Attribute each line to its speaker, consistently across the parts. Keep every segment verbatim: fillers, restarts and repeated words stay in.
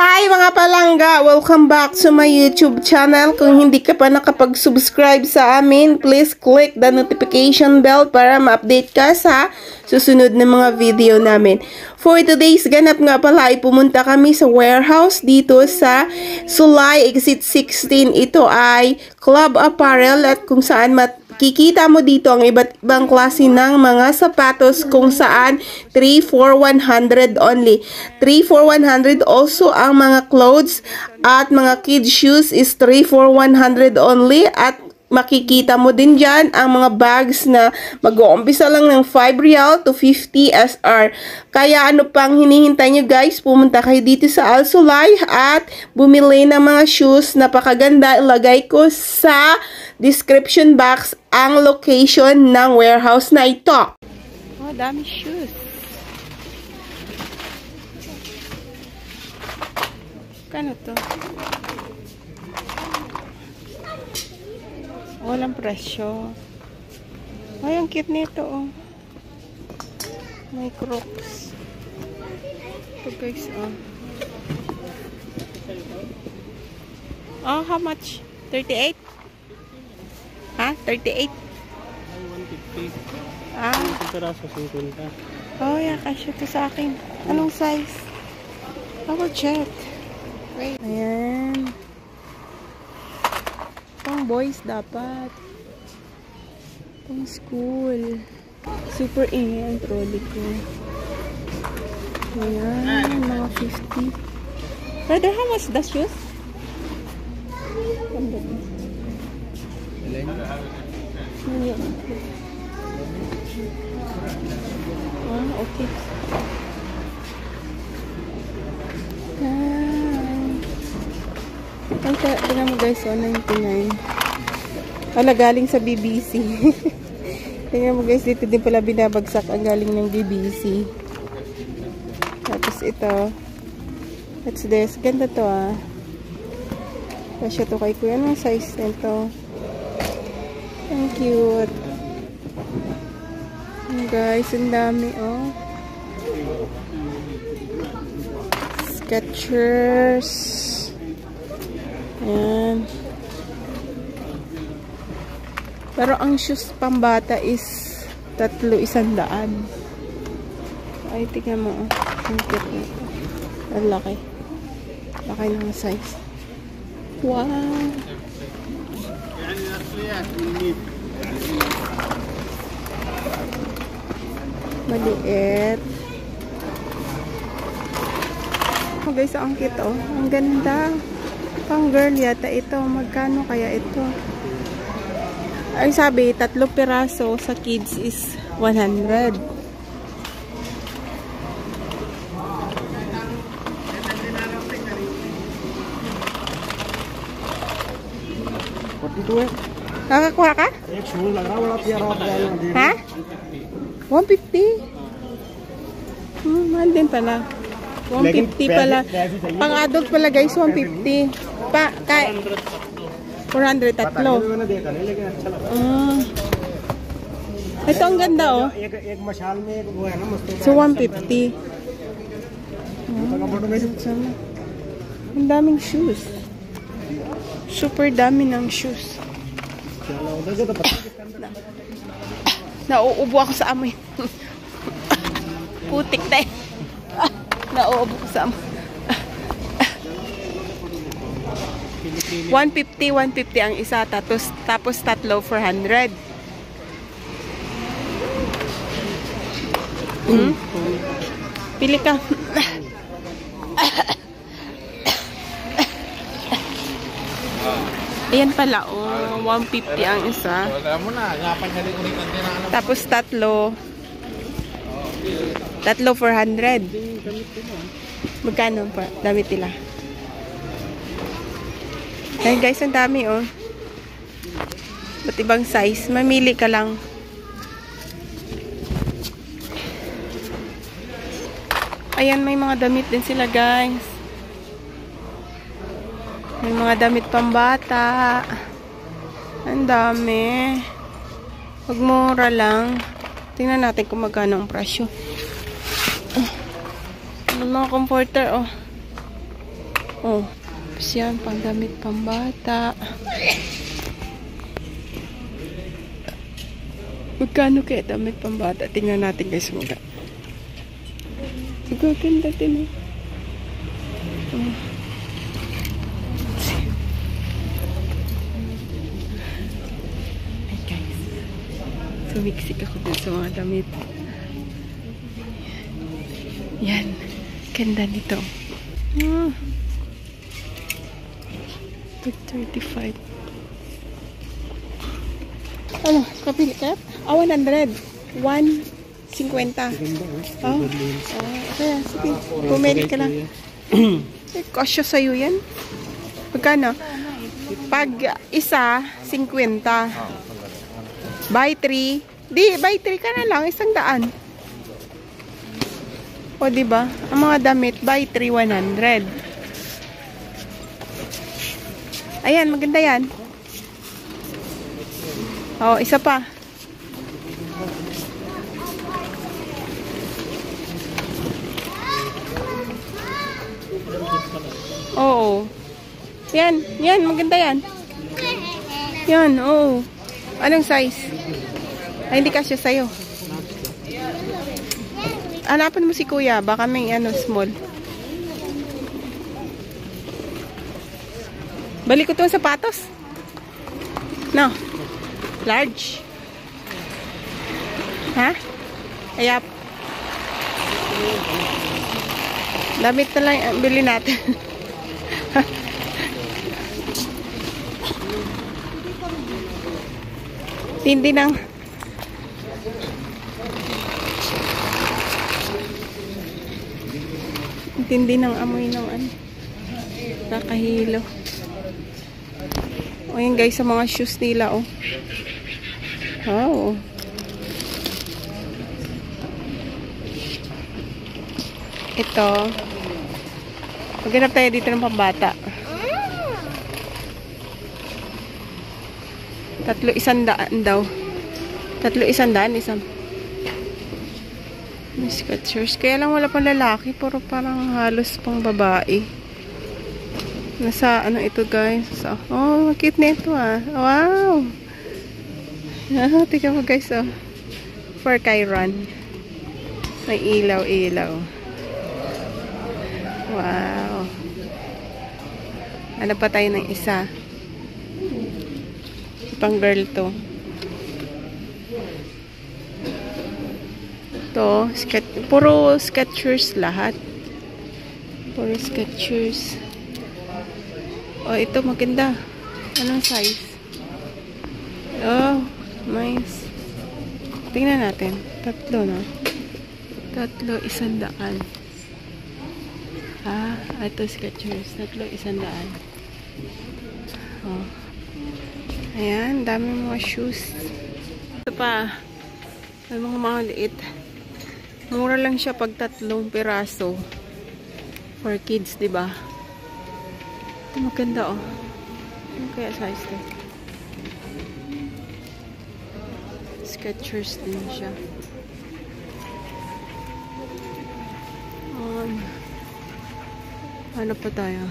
Speaker 1: Hi mga palangga! Welcome back to my YouTube channel. Kung hindi ka pa nakapag-subscribe sa amin, please click the notification bell para ma-update ka sa susunod na mga video namin. For today's ganap nga pala ay pumunta kami sa warehouse dito sa Sulay Exit sixteen. Ito ay Club Apparel at kung saan mat kikita mo dito ang iba't ibang klase ng mga sapatos kung saan three for one hundred only. three for one hundred also ang mga clothes at mga kids shoes is three for one hundred only at makikita mo din dyan ang mga bags na mag-uumpisa lang ng five real to fifty S R. Kaya ano pang hinihintay nyo guys, pumunta kayo dito sa Al Sulay at bumili ng mga shoes. Napakaganda. Ilagay ko sa description box ang location ng warehouse na ito. Oh, dami shoes. Kano to? Walang presyo. Ay, ang cute nito, oh. May Crocs. Ito, guys, oh. Oh, how much? thirty-eight? Ha? thirty-eight?
Speaker 2: one fifty.
Speaker 1: Ah.
Speaker 2: Peraso, fifty.
Speaker 1: Oh, yeah, kasya ito sa akin. Anong size? I will check. Wait. Ayan. Pang boys dapat. Pang school. Super ingay ang trolley ko. Ayan, mga fifty. Brother, how much the shoes? Ah, okay. Ay, tingnan mo guys, oh, ninety-nine. Wala, galing sa B B C. Tingnan mo guys, dito din pala binabagsak ang galing ng B B C. Tapos ito. What's this? Ganda to ah. Kasya to kay kuya. Anong size nito? Ang cute. Oh, guys, ang dami oh. Skechers. Ayan. Pero ang shoes pambata is tatlo isang daan. Ay, tingnan mo. Ang cute nito. Ang laki. Laki ng size. Wow! Maliit. Oh guys, ang cute oh. Ang ganda. Pang girl yata ito. Magkano kaya ito? Ay sabi, tatlo piraso sa kids is one hundred. Nakakuha ka? Ha? one fifty? Hmm, mahal din pala. one fifty pala. Pang adult pala guys, one fifty. Pa, kay four hundred tatlo. Uh, ito ang ganda oh. So one fifty. Uh, ang daming shoes. Super dami ng shoes. Nauubo ako sa amoy. Putik na eh. Nauubo ko sa amoy. one fifty, one fifty ang isa. Tapos, tapos tatlo, four hundred. Hmm? Pili ka. Ayan pala, oh. one fifty ang isa. Tapos tatlo. Tatlo, four hundred. Magkano pa? Damit nila. Ayan guys, ang dami oh. Ba't ibang size? Mamili ka lang. Ayan, may mga damit din sila guys. May mga damit pambata. Ang dami. Pagmura lang. Tingnan natin kung magkano ang presyo. May mga comforter oh. Oh, tapos yan, pang damit pambata. Magkano kaya damit pambata? Tingnan natin guys mga. Siguro ganda din eh. Oh. Ay guys. Sumiksik ako dun sa mga damit. Yan. Ganda nito. Ah. thirty-five. Ano? Kapili ka? Ah, one hundred. one fifty. Oh. Oh, okay. Sige. Pumili ka lang. Eh, kasya sa'yo yan. Magkano? Pag isa, fifty. Buy three. Di, buy three ka na lang. Isang daan. O, diba? Ang mga damit, buy three, one hundred. Ayan, maganda yan. Oh, isa pa. Oo. Yan, yan, maganda yan. Yan, oo. Anong size? Ay, hindi kasya sa'yo. Hanapan mo si kuya, baka may ano, small. Balik ko itong sapatos. No. Large. Ha? Ayap. Damit na lang ang bili natin. Tindi ng tindi ng amoy ng ano. Nakahilo. O yan guys, sa mga shoes nila, oh. Wow. Ito. Maghanap tayo dito ng pambata. Tatlo isang daan daw. Tatlo isang daan, isang. May Skechers. Kaya lang wala pang lalaki. Puro parang halos pang babae. Nasa ano ito guys. So, oh, cute na ito ah. Wow. Ah, tika mo guys oh. For Chiron. May ilaw-ilaw. Wow. Ano pa tayo ng isa? Pang girl to. To, sket puro Skechers lahat. Puro Skechers. Oh, ito maganda. Anong size? Oh, nice. Tingnan natin. Tatlo, no? Tatlo, isang daan. Ah, ito Skechers. Tatlo, isang daan. Oh. Ayan, dami mga shoes. Ito pa. May mga mga liit. Mura lang siya pag tatlong piraso. For kids, diba? Ito maganda, oh. Ano kaya size to? Skechers din siya. Um, ano pa tayo?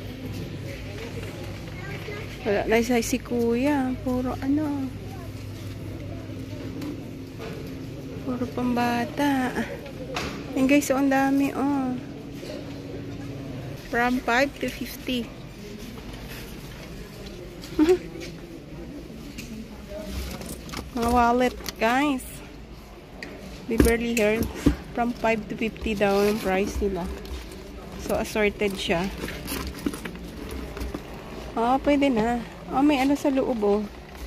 Speaker 1: Wala na size si kuya. Puro ano. Puro pambata. Yan guys, so ang dami, oh. From five to fifty. Mga wallet, guys. Beverly Hills. From five to fifty daw yung price nila. So, assorted siya. Oh, pwede na. Oh, may ano sa loob, oh.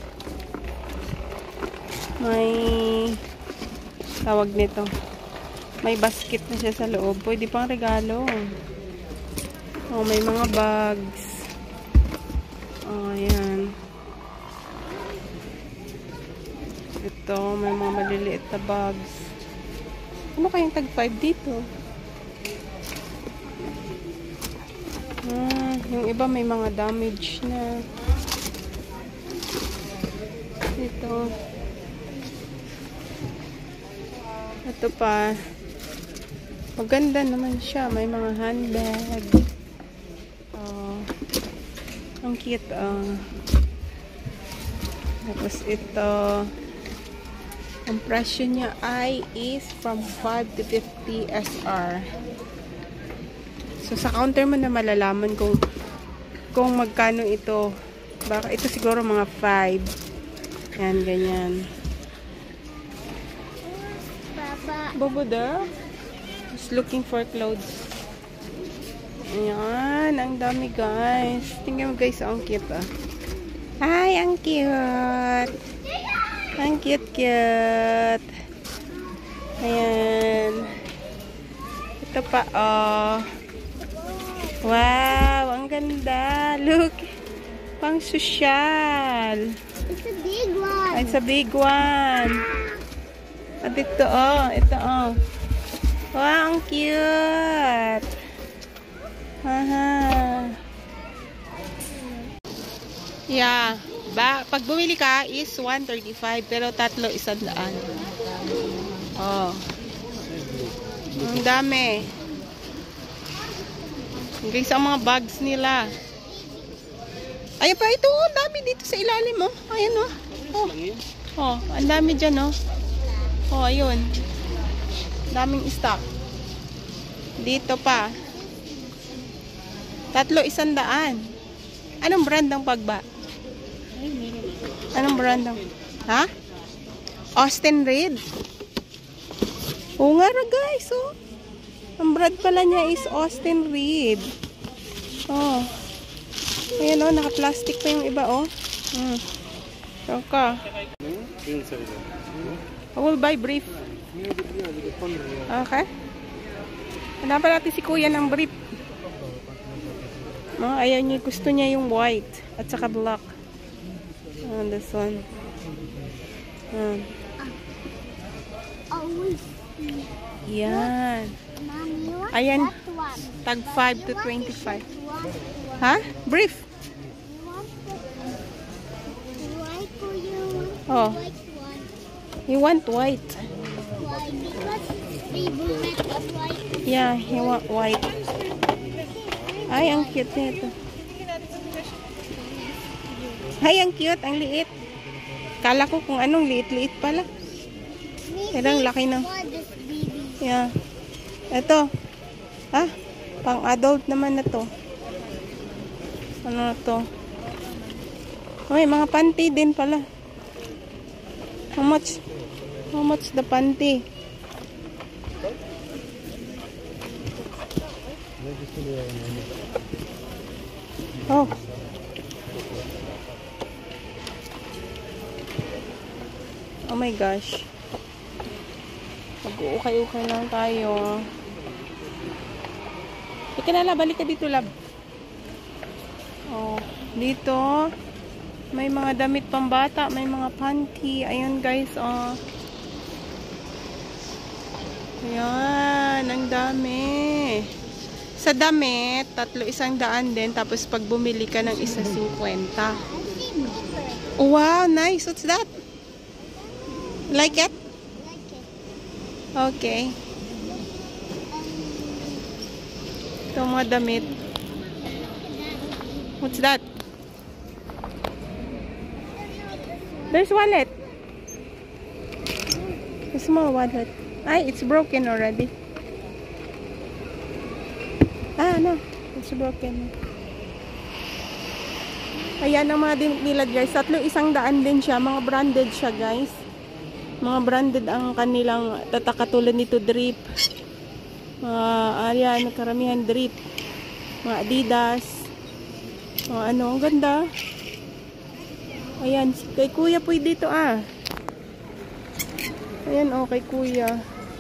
Speaker 1: May tawag nito. May basket na siya sa loob. Pwede pang regalo. Oh, may mga bags. Oh, ayan. Ito, may mga maliliit na bags. Ano kayang tag five dito? Ah, yung iba may mga damage na. Ito. Ito pa. Maganda naman siya. May mga handbag. Ang cute, oh. Tapos ito, ang presyo niya ay is from five to fifty S R. So, sa counter mo na malalaman kung kung magkano ito. Baka ito siguro mga five. Yan, ganyan. Bobo daw. Just looking for clothes. Ayan, ang dami guys. Tingnan mo guys, ang cute ah. Hi, ang cute. Ang cute-cute. Ayan. Ito pa, oh. Wow, ang ganda. Look. Pang social.
Speaker 3: It's a big one.
Speaker 1: It's a big one. At ito, oh. Ito, oh. Wow, ang cute. Haha. Yeah. Ba, pag bumili ka is one thirty-five pero tatlo isang daan. Oh. Ang dami. Guys, ang mga bags nila. Ayun pa, ito, ang dami dito sa ilalim, oh. Ayun, oh. Oh, oh ang dami dyan, oh. Oh, ayun. Daming stock. Dito pa. Tatlo isang daan. Anong brand ng pagba? Anong brand ng? Ha? Austin Reed. Oo nga ra guys, oh. Ang brand pala niya is Austin Reed. Oh. Ayan, oh, naka-plastic pa yung iba, oh. Hmm. Okay. I will buy brief. Okay. Hanapan natin si kuya ng brief. Oh, ayaw niya, gusto niya yung white at saka black. Oh, this one. Hmm.
Speaker 3: Always.
Speaker 1: Yan.
Speaker 3: Mom, you want
Speaker 1: Ayan.
Speaker 3: that one?
Speaker 1: Tag five to
Speaker 3: You want the
Speaker 1: twenty-five.
Speaker 3: short one?
Speaker 1: Ha? Brief.
Speaker 3: You want the white or you want
Speaker 1: Oh.
Speaker 3: the white one?
Speaker 1: You want white.
Speaker 3: Why? Because it's favorite of white.
Speaker 1: Yeah, you want white. Ay, ang cute nito. Ay, ang cute. Ang liit. Kala ko kung anong liit-liit pala. Pero ang laki ng...
Speaker 3: For this baby.
Speaker 1: Yeah. Ito. Ah, pang adult naman na to. Ano na to? Ay, mga panty din pala. How much? How much the panty? Oh. Oh my gosh. Mag-uukay-ukay lang tayo. Ika na la, balik ka dito, lab. Oh, dito may mga damit pambata, may mga panty. Ayun guys, oh. Ayan, ang dami. Sa damit, tatlo isang daan din. Tapos pag bumili ka ng isa, cinquenta. Oh, wow, nice. What's that? Like it?
Speaker 3: Like it.
Speaker 1: Okay. Ito mga damit. What's that? There's wallet. A small wallet. Ay, it's broken already. Ah, no. It's broken. Ayan ang mga din nila guys. Tatlo isang daan din siya. Mga branded siya guys. Mga branded ang kanilang tatakatulad nito drip. Uh, ayan, karamihan drip. Mga Adidas. O, ano, ang ganda. Ayan, kay kuya po dito ah. Ayan oh, kay kuya.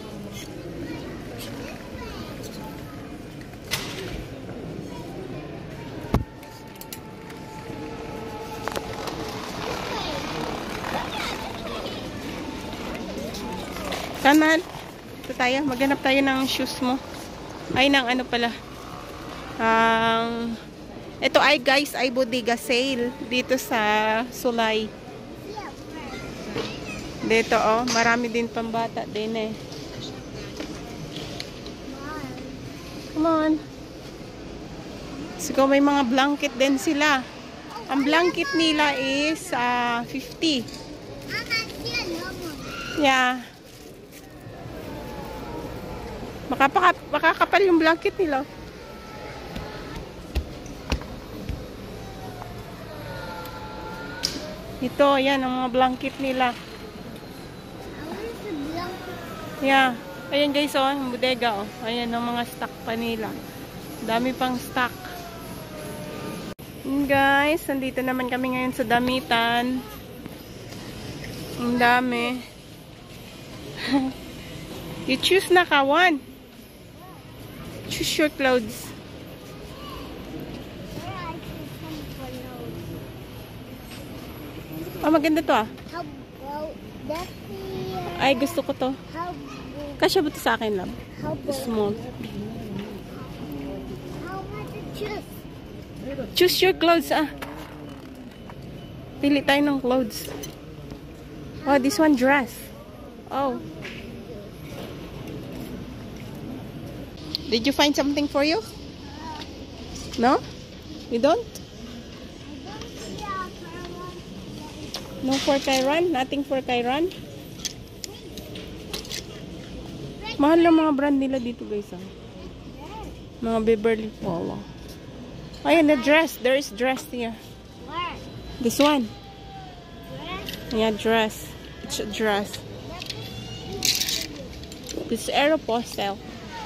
Speaker 1: Kanan. Ito tayo. Maghanap tayo ng shoes mo. Ay, ng ano pala. Ang... Um, ito ay guys, ay bodega sale. Dito sa Sulay. Dito oh. Marami din pambata din eh. Come on. So, may mga blanket din sila. Ang blanket nila is uh, fifty.
Speaker 3: Mama, still no more.
Speaker 1: Yeah. Makapaka, makakapal yung blanket nila. Ito, yan ang mga blanket nila.
Speaker 3: Where's the blanket?
Speaker 1: Yeah. Ayan guys, oh, yung bodega, oh. Ayan ang mga stock pa nila. Dami pang stock. Yun guys, nandito naman kami ngayon sa damitan. Ang dami. You choose na kawan. Choose your clothes.
Speaker 3: Where I can come for no.
Speaker 1: Oh, maganda to ah.
Speaker 3: How about that?
Speaker 1: Ay, gusto ko to.
Speaker 3: How about
Speaker 1: Kasya ba to sa akin lang?
Speaker 3: how about
Speaker 1: Small.
Speaker 3: how much to choose?
Speaker 1: Choose your clothes ah. Pili tayo ng clothes. Oh, this one dress. Oh. Did you find something for you? No? You don't?
Speaker 3: Yeah, for one.
Speaker 1: No for Kairan? Nothing for Kairan? Mahal lang mga brand nila dito guys ah. Mga Beverly Polo. Ayan, the dress. There is dress here.
Speaker 3: Where?
Speaker 1: This one.
Speaker 3: Where?
Speaker 1: Yeah, dress. It's a dress. This is Aeropostale.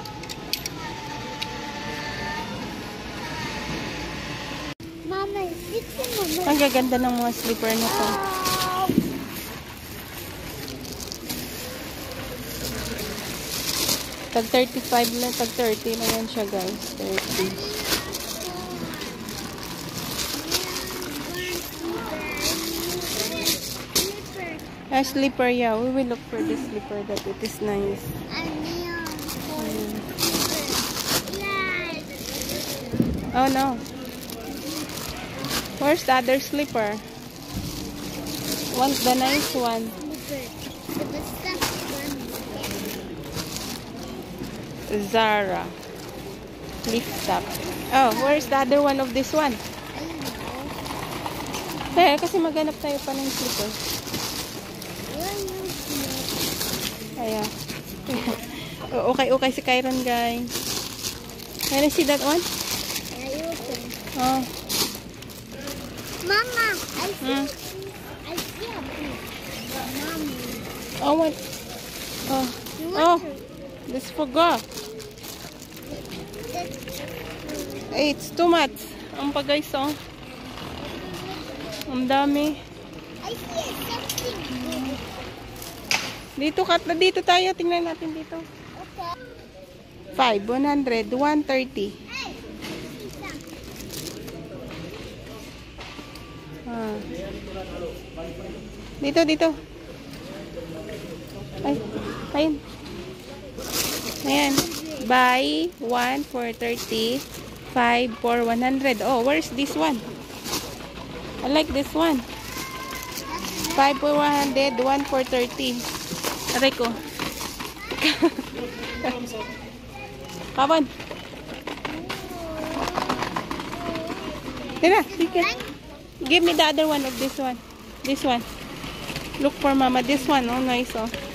Speaker 3: Mama, it's in the
Speaker 1: Ang gaganda ng mga slipper na to. Tag thirty-five na, tag thirty na yan siya guys. thirty. A slipper, yeah. We will look for this slipper that it is nice. Oh no. Where's the other slipper? Want the nice one. Zara. Lift up. Oh, where's the other one of this one? Eh, kasi maghanap tayo pa ng slipper. Ayan. Okay, okay si Kairan, guys. Can you see that one? Oh.
Speaker 3: Mama, I see,
Speaker 1: Hmm.
Speaker 3: I see a piece. Mommy.
Speaker 1: Oh, what? Oh. Oh. This forgot. Hey, it's too much. Ang pa guys, oh. Ang dami.
Speaker 3: I see something good.
Speaker 1: Dito, kat na dito tayo. Tingnan natin dito.
Speaker 3: Okay.
Speaker 1: five, one hundred, one thirty.
Speaker 3: Hey, see something.
Speaker 1: Ah. Dito, dito. Ay, ayun. Ayan. Buy one for thirty. five for one hundred. Oh, where's this one? I like this one. five for one hundred, one for thirty. Aray ko. Kawan. Tira, sige. Give me the other one of this one. This one. Look for mama. This one. Oh, nice. Oh.